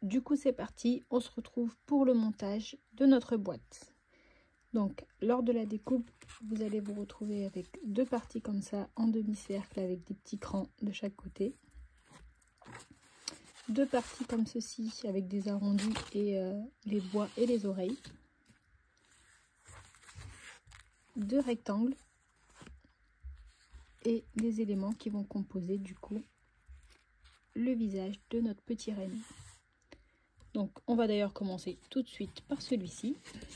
du coup c'est parti, on se retrouve pour le montage de notre boîte. Donc lors de la découpe, vous allez vous retrouver avec deux parties comme ça en demi-cercle avec des petits crans de chaque côté. Deux parties comme ceci avec des arrondis et les bois et les oreilles. Deux rectangles et des éléments qui vont composer du coup le visage de notre petit renne. Donc on va d'ailleurs commencer tout de suite par celui-ci.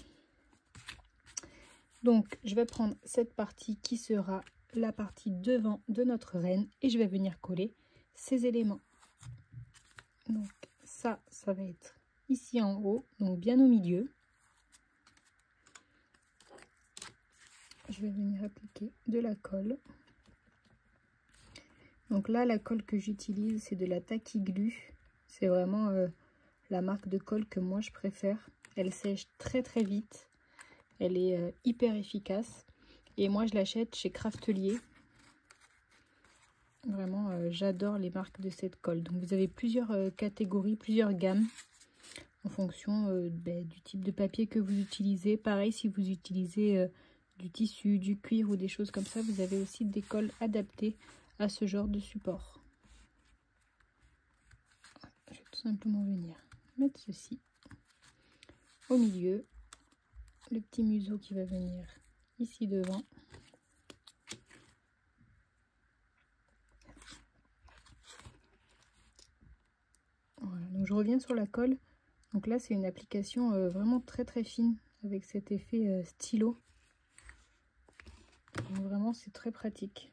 Donc je vais prendre cette partie qui sera la partie devant de notre renne et je vais venir coller ces éléments. Donc ça va être ici en haut, donc bien au milieu. Je vais venir appliquer de la colle. Donc là, la colle que j'utilise, c'est de la Tacky Glue. C'est vraiment la marque de colle que moi je préfère. Elle sèche très très vite. Elle est hyper efficace. Et moi, je l'achète chez Craftelier. Vraiment, j'adore les marques de cette colle. Donc vous avez plusieurs catégories, plusieurs gammes en fonction du type de papier que vous utilisez. Pareil, si vous utilisez du tissu, du cuir ou des choses comme ça, vous avez aussi des colles adaptées à ce genre de support. Je vais tout simplement venir mettre ceci au milieu, le petit museau qui va venir ici devant. Voilà, donc je reviens sur la colle. Donc là c'est une application vraiment très très fine avec cet effet stylo. Donc vraiment c'est très pratique.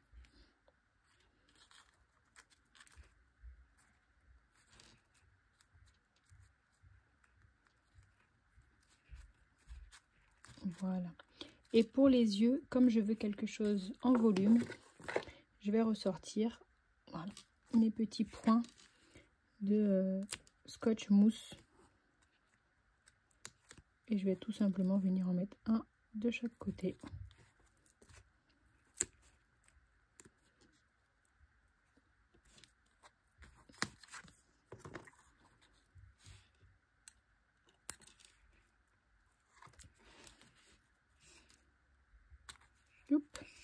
Voilà. Et pour les yeux, comme je veux quelque chose en volume, je vais ressortir voilà, mes petits points de scotch mousse. Et je vais tout simplement venir en mettre un de chaque côté. Youp.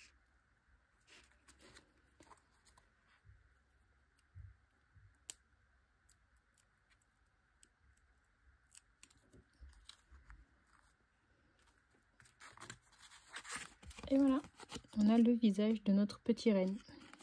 Et voilà, on a le visage de notre petit renne.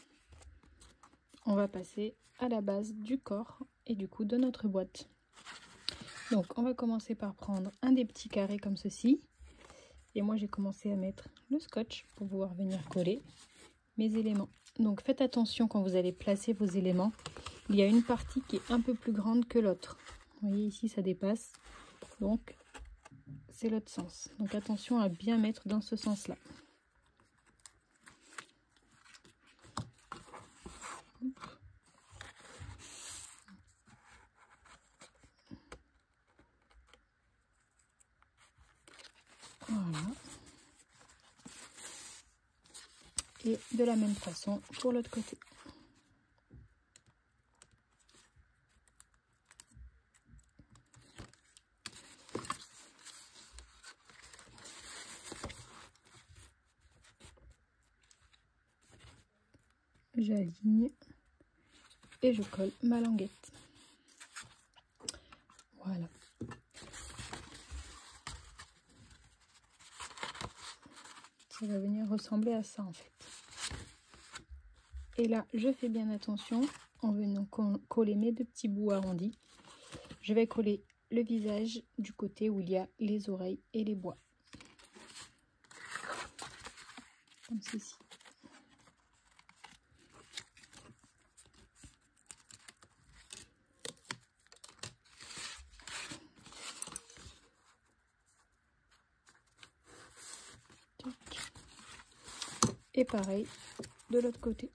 On va passer à la base du corps et du coup de notre boîte. Donc on va commencer par prendre un des petits carrés comme ceci. Et moi j'ai commencé à mettre le scotch pour pouvoir venir coller mes éléments. Donc faites attention quand vous allez placer vos éléments. Il y a une partie qui est un peu plus grande que l'autre. Vous voyez ici ça dépasse. Donc c'est l'autre sens. Donc attention à bien mettre dans ce sens-là. Voilà. Et de la même façon pour l'autre côté. J'aligne et je colle ma languette. Voilà. Ça va venir ressembler à ça en fait. Et là, je fais bien attention en venant coller mes deux petits bouts arrondis. Je vais coller le visage du côté où il y a les oreilles et les bois. Comme ceci. Et pareil de l'autre côté.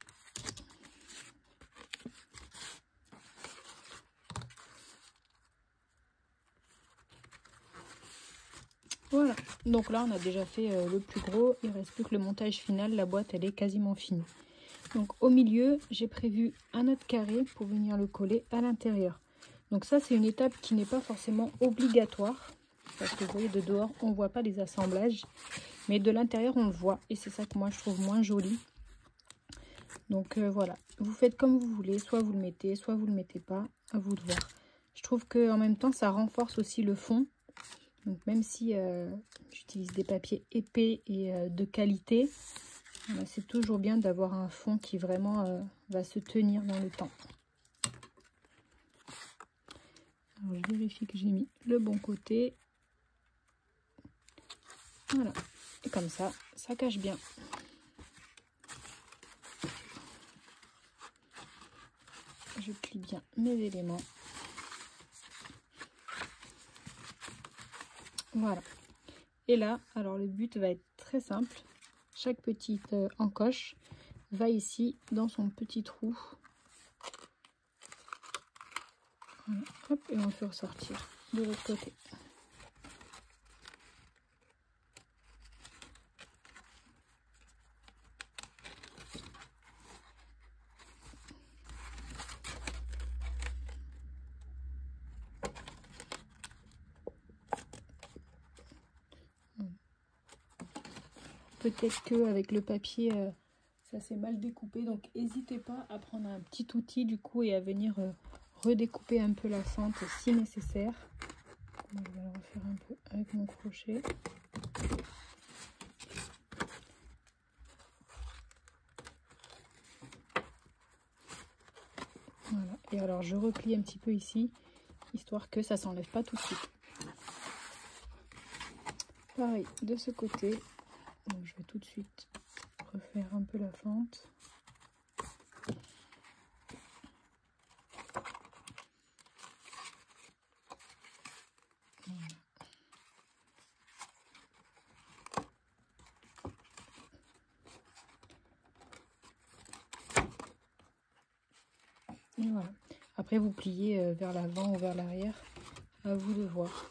Voilà, donc là on a déjà fait le plus gros, il ne reste plus que le montage final, la boîte elle est quasiment finie. Donc au milieu j'ai prévu un autre carré pour venir le coller à l'intérieur. Donc ça, c'est une étape qui n'est pas forcément obligatoire. Parce que vous voyez, de dehors, on ne voit pas les assemblages. Mais de l'intérieur, on le voit. Et c'est ça que moi, je trouve moins joli. Donc voilà, vous faites comme vous voulez. Soit vous le mettez, soit vous ne le mettez pas. À vous de voir. Je trouve qu'en même temps, ça renforce aussi le fond. Donc même si j'utilise des papiers épais et de qualité, c'est toujours bien d'avoir un fond qui vraiment va se tenir dans le temps. Alors je vérifie que j'ai mis le bon côté. Voilà. Et comme ça, ça cache bien. Je plie bien mes éléments. Voilà. Et là, alors le but va être très simple. Chaque petite encoche va ici dans son petit trou. Voilà. Hop, et on peut ressortir de l'autre côté. Peut-être qu'avec le papier, ça s'est mal découpé. Donc, n'hésitez pas à prendre un petit outil du coup et à venir redécouper un peu la fente si nécessaire. Je vais le refaire un peu avec mon crochet. Voilà. Et alors, je replie un petit peu ici, histoire que ça s'enlève pas tout de suite. Pareil, de ce côté. Donc, je vais tout de suite refaire un peu la fente. Et voilà. Après, vous pliez vers l'avant ou vers l'arrière. À vous de voir.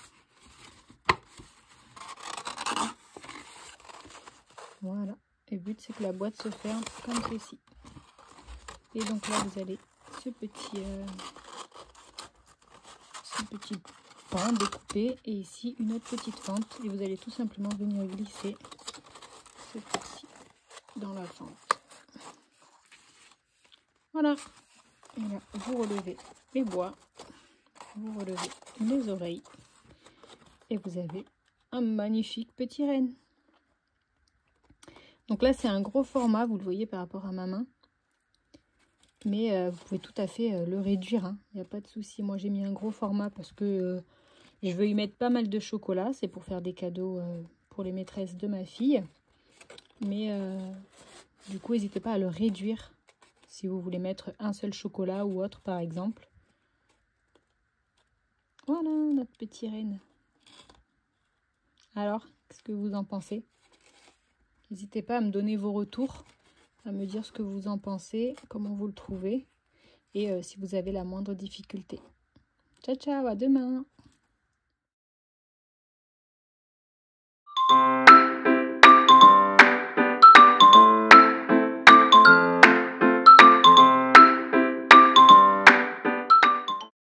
Voilà. Et le but, c'est que la boîte se ferme comme ceci. Et donc là, vous allez ce petit pan découpé. Et ici, une autre petite fente. Et vous allez tout simplement venir glisser ce petit dans la fente. Voilà. Et là, vous relevez les bois. Vous relevez les oreilles. Et vous avez un magnifique petit renne. Donc là, c'est un gros format, vous le voyez par rapport à ma main. Mais vous pouvez tout à fait le réduire, hein. Il n'y a pas de souci. Moi, j'ai mis un gros format parce que je veux y mettre pas mal de chocolat. C'est pour faire des cadeaux pour les maîtresses de ma fille. Mais du coup, n'hésitez pas à le réduire si vous voulez mettre un seul chocolat ou autre, par exemple. Voilà, notre petit renne. Alors, qu'est-ce que vous en pensez? N'hésitez pas à me donner vos retours, à me dire ce que vous en pensez, comment vous le trouvez et si vous avez la moindre difficulté. Ciao, ciao, à demain!